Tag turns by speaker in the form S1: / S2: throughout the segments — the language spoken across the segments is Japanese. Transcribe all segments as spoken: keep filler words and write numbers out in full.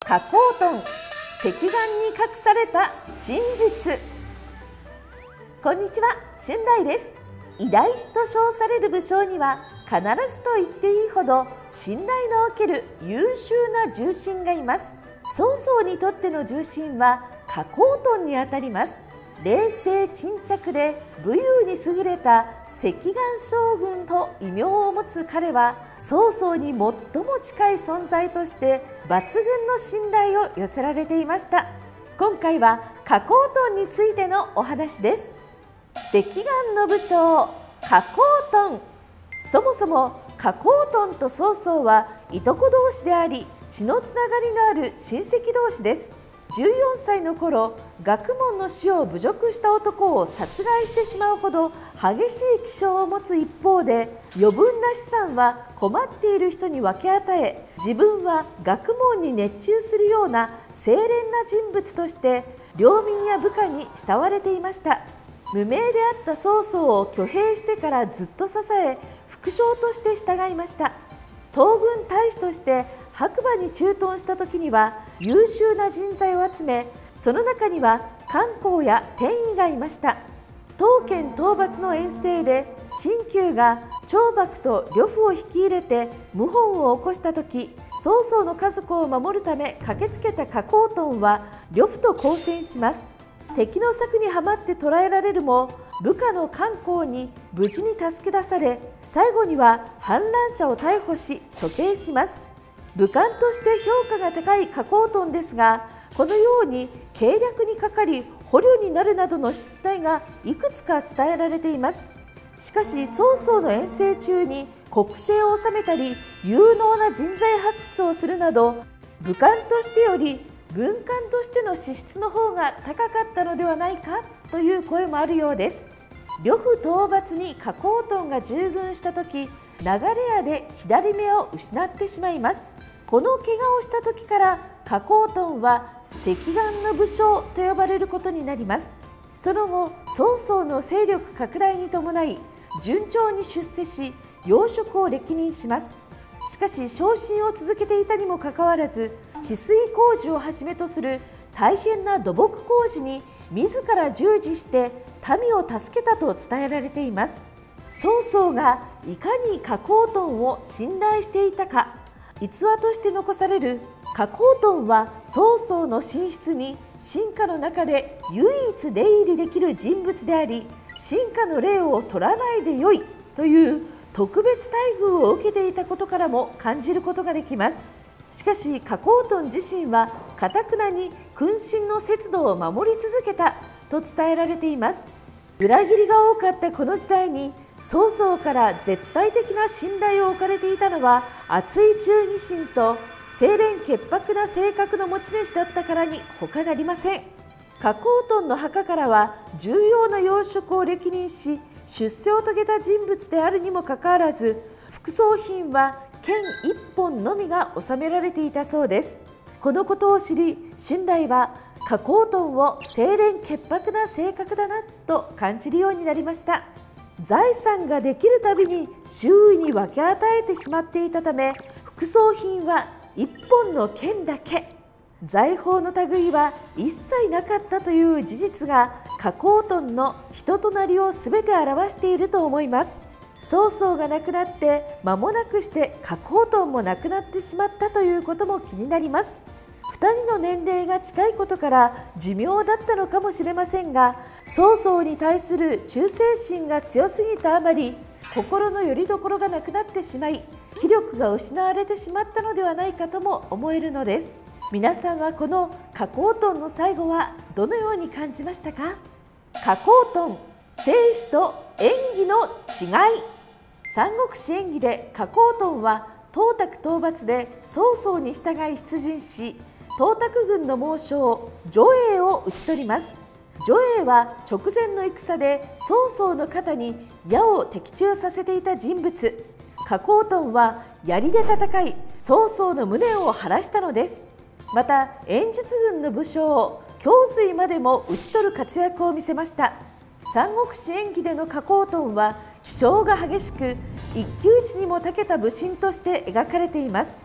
S1: 花崗豚、石岩に隠された真実。こんにちは、春雷です。偉大と称される武将には必ずと言っていいほど信頼のおける優秀な重臣がいます。曹操にとっての重臣は花崗豚にあたります。冷静沈着で武勇に優れた石岩将軍と異名を持つ彼は曹操に最も近い存在として抜群の信頼を寄せられていました。今回は花崗豚についてのお話です。石岩の武将花崗豚。そもそも花崗豚と曹操はいとこ同士であり、血のつながりのある親戚同士です。じゅうよんさいの頃、学問の死を侮辱した男を殺害してしまうほど激しい気性を持つ一方で、余分な資産は困っている人に分け与え、自分は学問に熱中するような清廉な人物として領民や部下に慕われていました。無名であった曹操を挙兵してからずっと支え、副将として従いました。東軍大使として白馬に駐屯した時には優秀な人材を集め、その中には漢光や典尉がいました。東県討伐の遠征で陳宮が張幕と呂布を引き入れて謀反を起こした時、曹操の家族を守るため駆けつけた花崗豚は呂布と交戦します。敵の策にはまって捕らえられるも、部下の漢光に無事に助け出され、最後には反乱者を逮捕し処刑します。武官として評価が高い花崗豚ですが、このように計略にかかり捕虜になるなどの失態がいくつか伝えられています。しかし曹操の遠征中に国政を治めたり有能な人材発掘をするなど、武官としてより軍官としての資質の方が高かったのではないかという声もあるようです。呂布討伐に花崗豚が従軍した時、流れ矢で左目を失ってしまいます。この怪我をした時から花崗豚は石岩の武将と呼ばれることになります。その後、曹操の勢力拡大に伴い順調に出世し、要職を歴任します。しかし昇進を続けていたにもかかわらず、治水工事をはじめとする大変な土木工事に自ら従事して民を助けたと伝えられています。曹操がいかに花崗豚を信頼していたか、逸話として残される花崗豚は曹操の寝室に臣下の中で唯一出入りできる人物であり、臣下の礼を取らないでよいという特別待遇を受けていたことからも感じることができます。しかし花崗豚自身は頑くなに君臣の節度を守り続けたと伝えられています。裏切りが多かったこの時代に曹操から絶対的な信頼を置かれていたのは、熱い忠義心と清廉潔白な性格の持ち主だったからに他なりません。花崗豚の墓からは重要な要職を歴任し出世を遂げた人物であるにもかかわらず、副葬品は剣一本のみが収められていたそうです。このことを知り、春雷は花崗豚を清廉潔白な性格だなと感じるようになりました。財産ができるたびに周囲に分け与えてしまっていたため、副葬品は一本の剣だけ、財宝の類は一切なかったという事実が花崗豚の人となりを全て表していると思います。曹操が亡くなって間もなくして花崗豚も亡くなってしまったということも気になります。ふたりの年齢が近いことから寿命だったのかもしれませんが、曹操に対する忠誠心が強すぎたあまり、心の拠り所がなくなってしまい、気力が失われてしまったのではないかとも思えるのです。皆さんはこの花崗豚の最後はどのように感じましたか？花崗豚、生死と演技の違い。三国志演義で花崗豚は董卓討伐で曹操に従い出陣し、董卓軍の猛将徐栄を討ち取ります。徐栄は直前の戦で曹操の肩に矢を的中させていた人物。花崗豚は槍で戦い曹操の無念を晴らしたのです。また演術軍の武将姜水までも討ち取る活躍を見せました。三国志演義での花崗豚は気性が激しく、一騎打ちにも長けた武神として描かれています。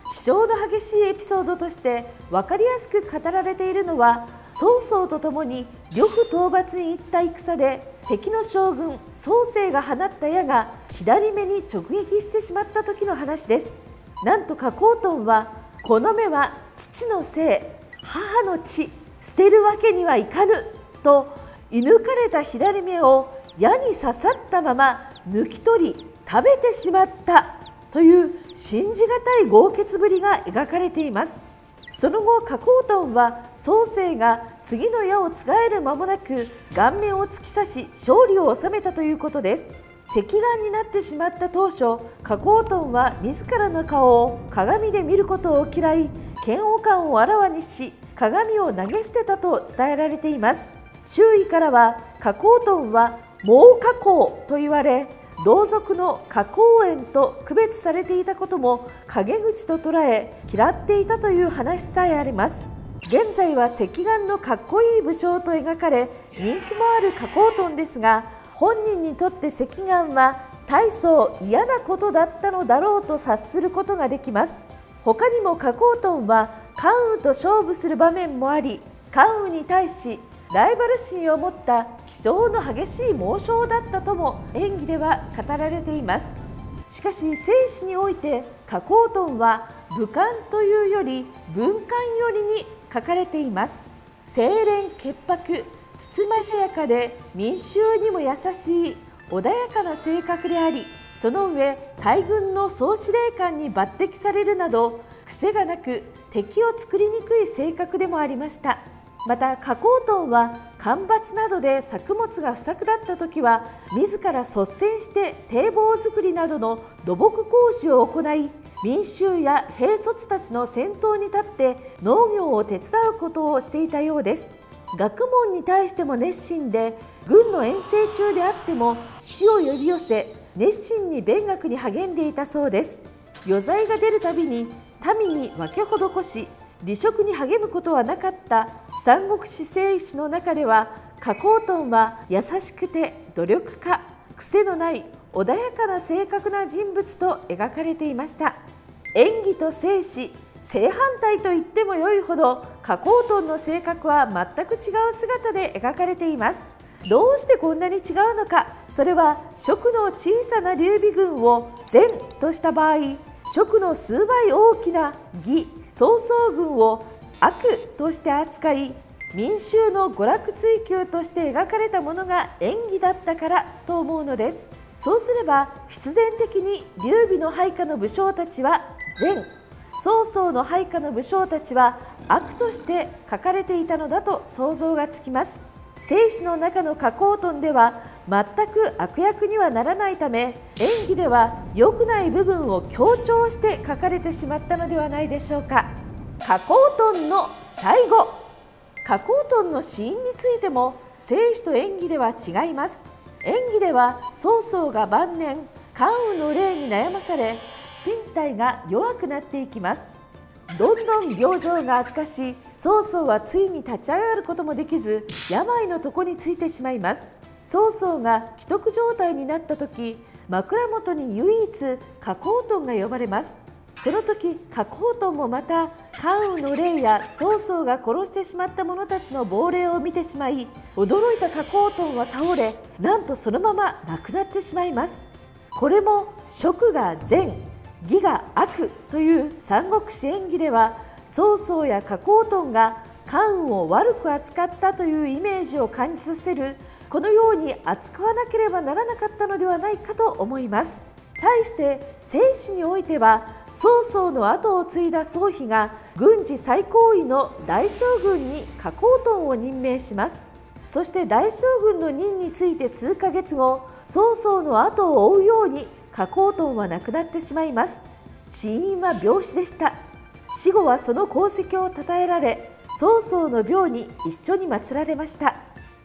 S1: 気性の激しいエピソードとして分かりやすく語られているのは、曹操と共に呂布討伐に行った戦で敵の将軍曹成が放った矢が左目に直撃してしまった時の話です。なんと加工トンは、この目は父のせい、母の血、捨てるわけにはいかぬと射抜かれた左目を矢に刺さったまま抜き取り食べてしまったという信じがたい豪傑ぶりが描かれています。その後加工トンは曹成が次の矢をつがえる間もなく顔面を突き刺し勝利を収めたということです。隻眼になってしまった当初、加工トンは自らの顔を鏡で見ることを嫌い、嫌悪感をあらわにし鏡を投げ捨てたと伝えられています。周囲からは加工トンは猛加工と言われ、同族の加工園と区別されていたことも陰口と捉え嫌っていたという話さえあります。現在は隻眼のかっこいい武将と描かれ人気もある加工トンですが、本人にとって隻眼は大層嫌なことだったのだろうと察することができます。他にも加工トンは関羽と勝負する場面もあり、関羽に対しライバル心を持った気性の激しい猛将だったとも演技では語られています。しかし生死において加工トンは武漢というより文官寄りに書かれています。清廉潔白、つつましやかで民衆にも優しい穏やかな性格であり、その上大軍の総司令官に抜擢されるなど癖がなく敵を作りにくい性格でもありました。また加工トンは干ばつなどで作物が不作だった時は自ら率先して堤防作りなどの土木工事を行い、民衆や兵卒たちの先頭に立って農業を手伝うことをしていたようです。学問に対しても熱心で、軍の遠征中であっても死を呼び寄せ熱心に勉学に励んでいたそうです。余罪が出るたびに民に分け施し離職に励むことはなかった三国志正史の中では、加工トンは優しくて努力家、癖のない穏やかな性格な人物と描かれていました。演技と生死、正反対と言ってもよいほど加工トンの性格は全く違う姿で描かれています。どうしてこんなに違うのか。それは蜀の小さな劉備軍を善とした場合、蜀の数倍大きな義曹操軍を悪として扱い、民衆の娯楽追求として描かれたものが演技だったからと思うのです。そうすれば必然的に劉備の配下の武将たちは善、曹操の配下の武将たちは悪として書かれていたのだと想像がつきます。正史の中の加工トンでは全く悪役にはならないため、演技では良くない部分を強調して書かれてしまったのではないでしょうか。加工トンの最後。加工トンの死因についても正史と演技では違います。演技では曹操が晩年関羽の霊に悩まされ身体が弱くなっていきます。どんどん病状が悪化し、曹操はついに立ち上がることもできず病の床についてしまいます。曹操が危篤状態になった時、枕元に唯一加工トンが呼ばれます。その時加工トンもまた関羽の霊や曹操が殺してしまった者たちの亡霊を見てしまい、驚いた加工トンは倒れ、なんとそのまま亡くなってしまいます。これも蜀が善、義が悪という三国志演義では、曹操や加工トンが関羽を悪く扱ったというイメージを感じさせる、このように扱わなければならなかったのではないかと思います。対して正史においては、曹操の後を継いだ曹丕が軍事最高位の大将軍に加工トンを任命します。そして大将軍の任について数ヶ月後、曹操の後を追うように加工トンは亡くなってしまいます。死因は病死でした。死後はその功績を称えられ、曹操の廟に一緒に祀られました。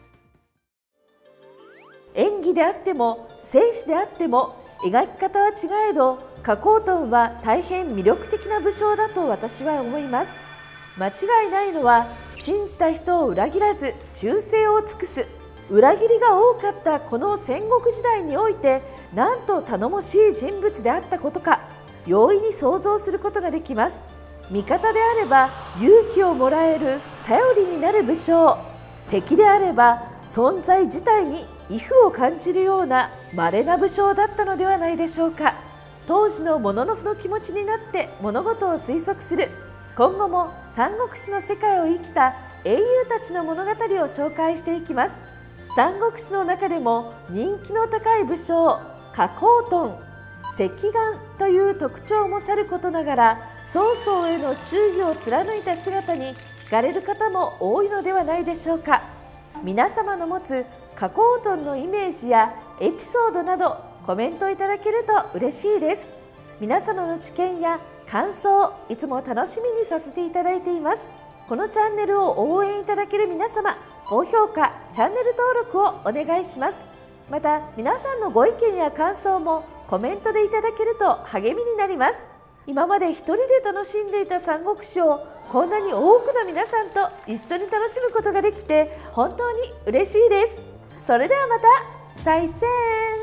S1: 演技であっても正史であっても描き方は違えど、加工トンは大変魅力的な武将だと私は思います。間違いないのは、信じた人を裏切らず忠誠を尽くす、裏切りが多かったこの戦国時代においてなんと頼もしい人物であったことか。 容易に想像することができます。味方であれば勇気をもらえる頼りになる武将、敵であれば存在自体に畏怖を感じるような稀な武将だったのではないでしょうか。当時の武士の気持ちになって物事を推測する、今後も三国志の世界を生きた英雄たちの物語を紹介していきます。三国志の中でも人気の高い武将夏侯惇、赤眼という特徴もさることながら、曹操への忠義を貫いた姿に惹かれる方も多いのではないでしょうか。皆様の持つ夏侯惇のイメージやエピソードなどコメントいただけると嬉しいです。皆様の知見や感想、いつも楽しみにさせていただいています。このチャンネルを応援いただける皆様、高評価、チャンネル登録をお願いします。また皆さんのご意見や感想もコメントでいただけると励みになります。今まで一人で楽しんでいた三国志をこんなに多くの皆さんと一緒に楽しむことができて本当に嬉しいです。それではまた、再见。